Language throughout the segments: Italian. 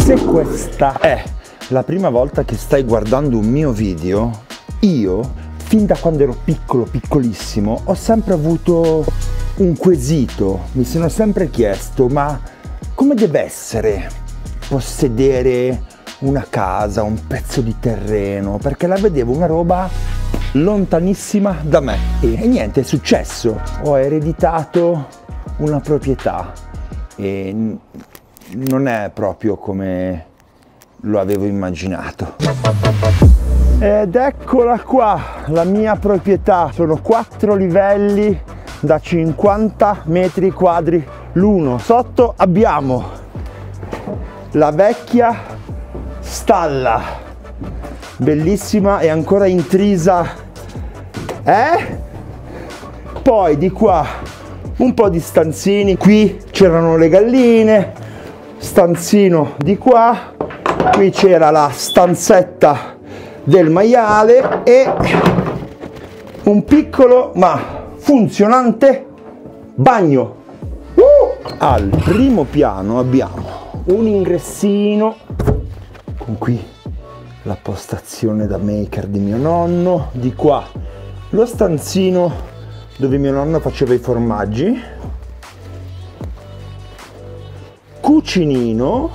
Se questa è la prima volta che stai guardando un mio video, io, fin da quando ero piccolo, piccolissimo, ho sempre avuto un quesito. Mi sono sempre chiesto, ma come deve essere possedere una casa, un pezzo di terreno? Perché la vedevo una roba lontanissima da me. E niente, è successo. Ho ereditato una proprietà e non è proprio come lo avevo immaginato. Ed eccola qua, la mia proprietà. Sono 4 livelli da 50 metri quadri l'uno. Sotto abbiamo la vecchia stalla, bellissima e ancora intrisa. Poi di qua un po' di stanzini. Qui c'erano le galline, stanzino di qua, qui c'era la stanzetta del maiale e un piccolo ma funzionante bagno. Al primo piano abbiamo un ingressino con qui la postazione da maker di mio nonno, di qua lo stanzino dove mio nonno faceva i formaggi, cucinino,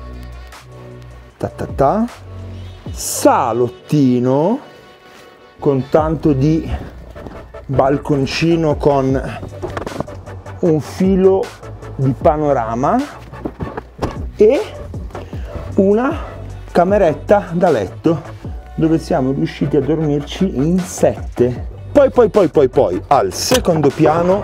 salottino con tanto di balconcino con un filo di panorama e una cameretta da letto dove siamo riusciti a dormirci in 7. Poi al secondo piano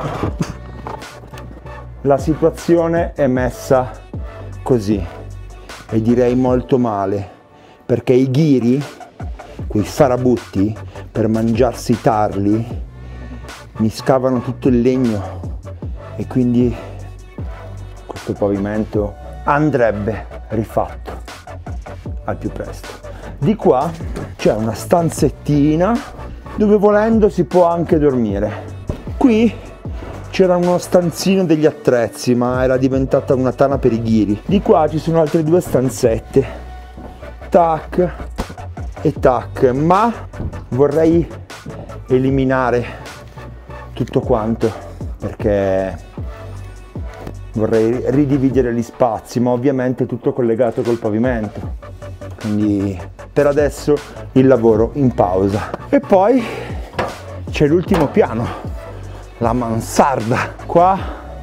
la situazione è messa così, e direi molto male, perché i ghiri, quei farabutti, per mangiarsi i tarli mi scavano tutto il legno e quindi questo pavimento andrebbe rifatto al più presto. Di qua c'è una stanzettina dove volendo si può anche dormire. Qui c'era uno stanzino degli attrezzi, ma era diventata una tana per i ghiri. Di qua ci sono altre 2 stanzette, tac e tac, ma vorrei eliminare tutto quanto perché vorrei ridividere gli spazi, ma ovviamente tutto collegato col pavimento, quindi per adesso il lavoro in pausa. E poi c'è l'ultimo piano, la mansarda. Qua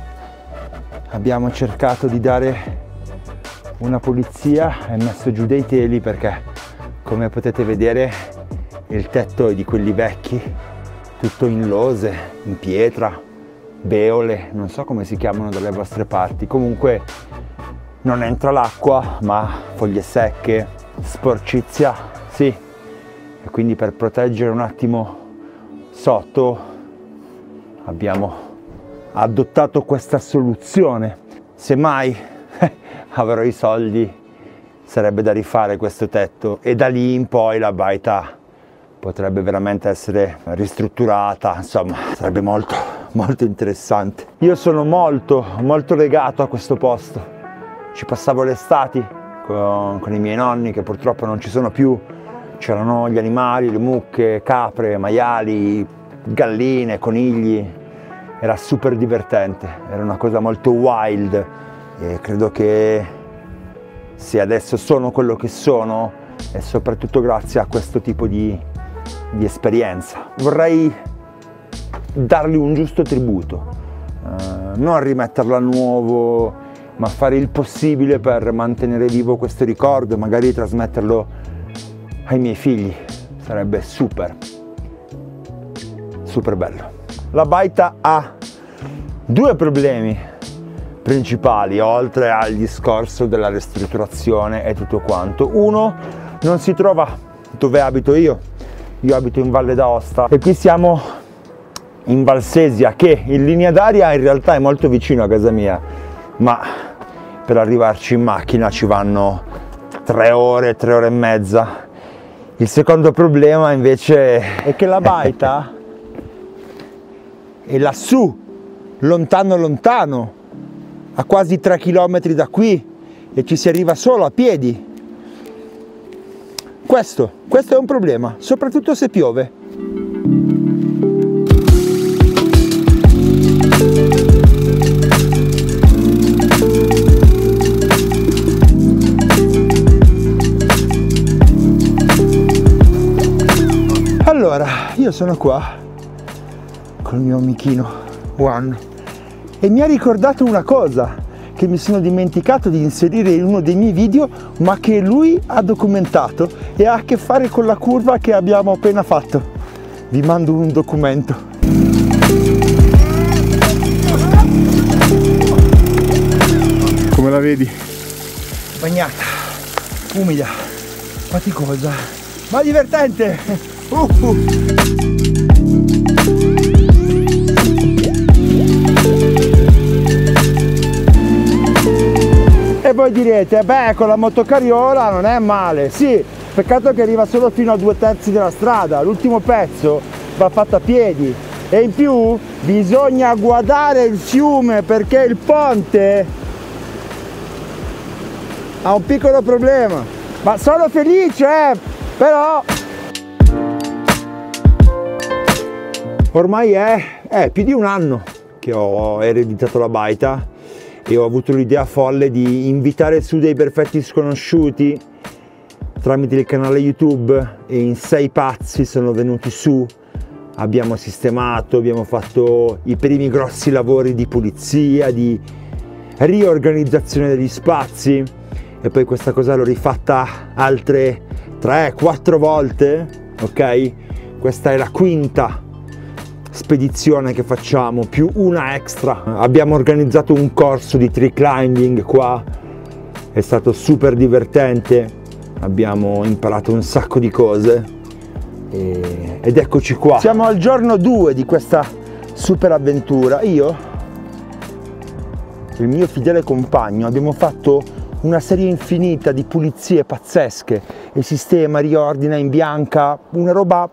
abbiamo cercato di dare una pulizia e messo giù dei teli perché, come potete vedere, il tetto è di quelli vecchi, tutto in lose, in pietra, beole, non so come si chiamano dalle vostre parti. Comunque non entra l'acqua, ma foglie secche, sporcizia, sì. E quindi per proteggere un attimo sotto abbiamo adottato questa soluzione. Se mai avrò i soldi sarebbe da rifare questo tetto e da lì in poi la baita potrebbe veramente essere ristrutturata, insomma sarebbe molto interessante. Io sono molto legato a questo posto, ci passavo le estati con i miei nonni che purtroppo non ci sono più. C'erano gli animali, le mucche, capre, maiali, galline, conigli, era super divertente, era una cosa molto wild e credo che se adesso sono quello che sono è soprattutto grazie a questo tipo di esperienza. Vorrei dargli un giusto tributo, non rimetterlo a nuovo, ma fare il possibile per mantenere vivo questo ricordo e magari trasmetterlo ai miei figli. Sarebbe super bello. La baita ha 2 problemi principali, oltre al discorso della ristrutturazione e tutto quanto. Uno, non si trova dove abito io abito in Valle d'Aosta e qui siamo in Valsesia, che in linea d'aria in realtà è molto vicino a casa mia, ma per arrivarci in macchina ci vanno 3 ore e mezza. Il secondo problema invece è che la baita è lassù, lontano, a quasi 3 km da qui, e ci si arriva solo a piedi. Questo è un problema, soprattutto se piove. Allora, io sono qua con il mio amichino Juan e mi ha ricordato una cosa che mi sono dimenticato di inserire in uno dei miei video, ma che lui ha documentato e ha a che fare con la curva che abbiamo appena fatto. Vi mando un documento. Come la vedi? Bagnata, umida, faticosa, ma divertente! E voi direte, beh, con la motocariola non è male. Sì, peccato che arriva solo fino a 2/3 della strada, l'ultimo pezzo va fatto a piedi e in più bisogna guardare il fiume perché il ponte ha un piccolo problema. Ma sono felice, però ormai è più di un anno che ho ereditato la baita e ho avuto l'idea folle di invitare su dei perfetti sconosciuti tramite il canale YouTube e in 6 pazzi sono venuti su, abbiamo sistemato, abbiamo fatto i primi grossi lavori di pulizia, di riorganizzazione degli spazi e poi questa cosa l'ho rifatta altre 3-4 volte, ok? Questa è la quinta spedizione che facciamo, più una extra. Abbiamo organizzato un corso di tree climbing qua, è stato super divertente, abbiamo imparato un sacco di cose ed eccoci qua. Siamo al giorno 2 di questa super avventura. Io e il mio fedele compagno abbiamo fatto una serie infinita di pulizie pazzesche e sistema, riordina, imbianca, una roba.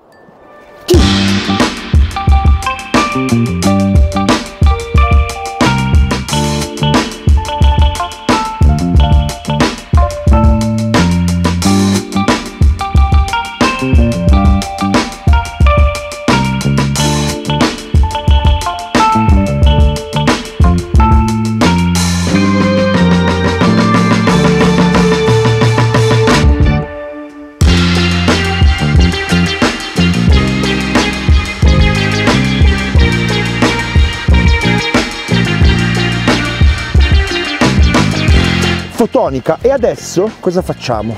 Fotonica. E adesso cosa facciamo?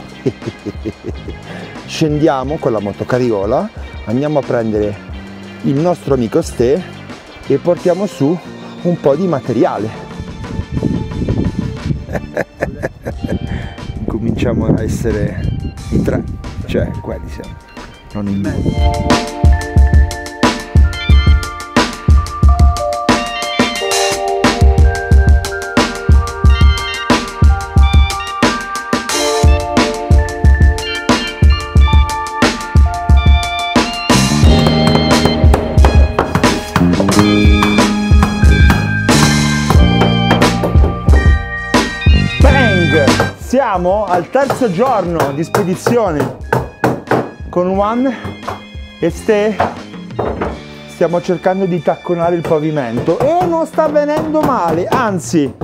Scendiamo con la motocariola, andiamo a prendere il nostro amico Ste e portiamo su un po' di materiale. Cominciamo a essere in 3, cioè quelli siamo, non in mezzo. Siamo al terzo giorno di spedizione con Juan e Ste, stiamo cercando di tacconare il pavimento e non sta venendo male, anzi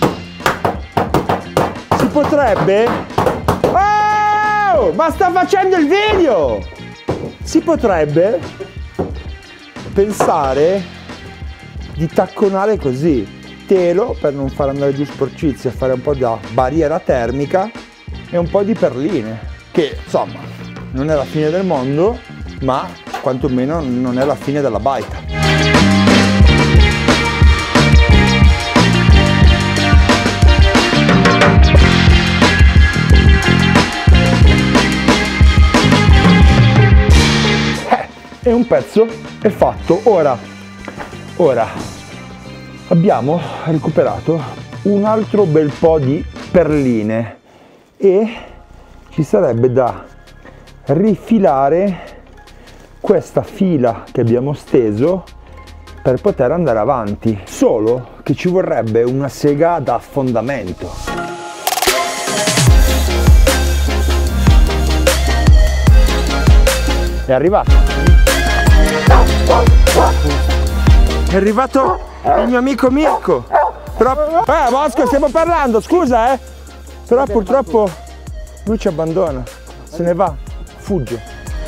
si potrebbe... Oh, ma sta facendo il video! Si potrebbe pensare di tacconare così, telo per non far andare giù sporcizia, fare un po' da barriera termica e un po' di perline, che insomma non è la fine del mondo, ma quantomeno non è la fine della baita. E un pezzo è fatto. Ora abbiamo recuperato un altro bel po' di perline e ci sarebbe da rifilare questa fila che abbiamo steso per poter andare avanti, solo che ci vorrebbe una sega da affondamento. È arrivato. È arrivato il mio amico Mirko. Però, Bosco, stiamo parlando, scusa, Però purtroppo lui ci abbandona, se ne va, fugge.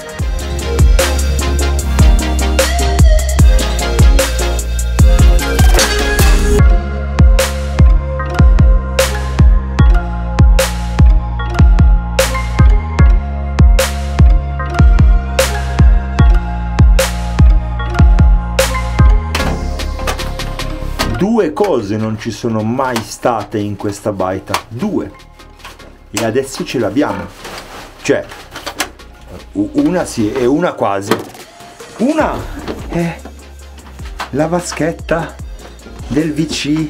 Due cose non ci sono mai state in questa baita, due, e adesso ce l'abbiamo, cioè una sì e una quasi. Una è la vaschetta del VC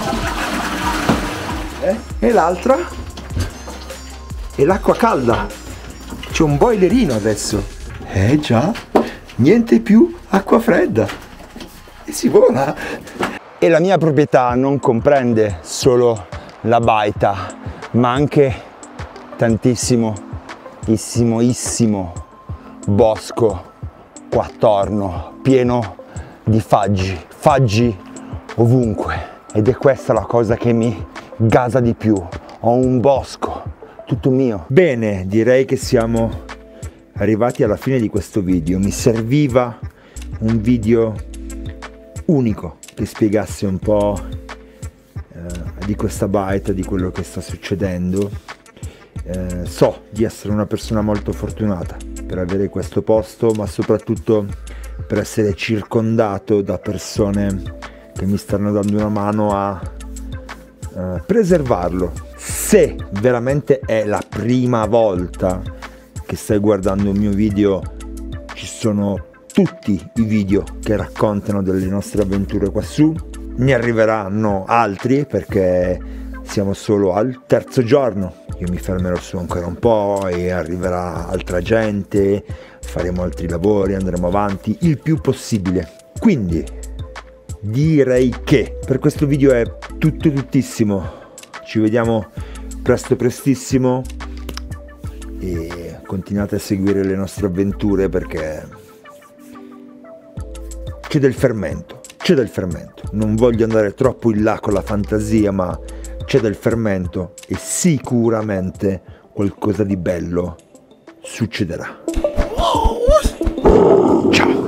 e l'altra è l'acqua calda, c'è un boilerino adesso, già, niente più acqua fredda e si vola. E la mia proprietà non comprende solo la baita, ma anche tantissimo bosco qua attorno, pieno di faggi ovunque. Ed è questa la cosa che mi gasa di più. Ho un bosco tutto mio. Bene, direi che siamo arrivati alla fine di questo video. Mi serviva un video unico che spiegasse un po' di questa baita, di quello che sta succedendo. So di essere una persona molto fortunata per avere questo posto, ma soprattutto per essere circondato da persone che mi stanno dando una mano a preservarlo. Se veramente è la prima volta che stai guardando un mio video, ci sono tutti i video che raccontano delle nostre avventure quassù, ne arriveranno altri perché siamo solo al terzo giorno, io mi fermerò su ancora un po' e arriverà altra gente, faremo altri lavori, andremo avanti il più possibile. Quindi direi che per questo video è tuttissimo, ci vediamo prestissimo e continuate a seguire le nostre avventure perché c'è del fermento, non voglio andare troppo in là con la fantasia, ma c'è del fermento e sicuramente qualcosa di bello succederà. Ciao!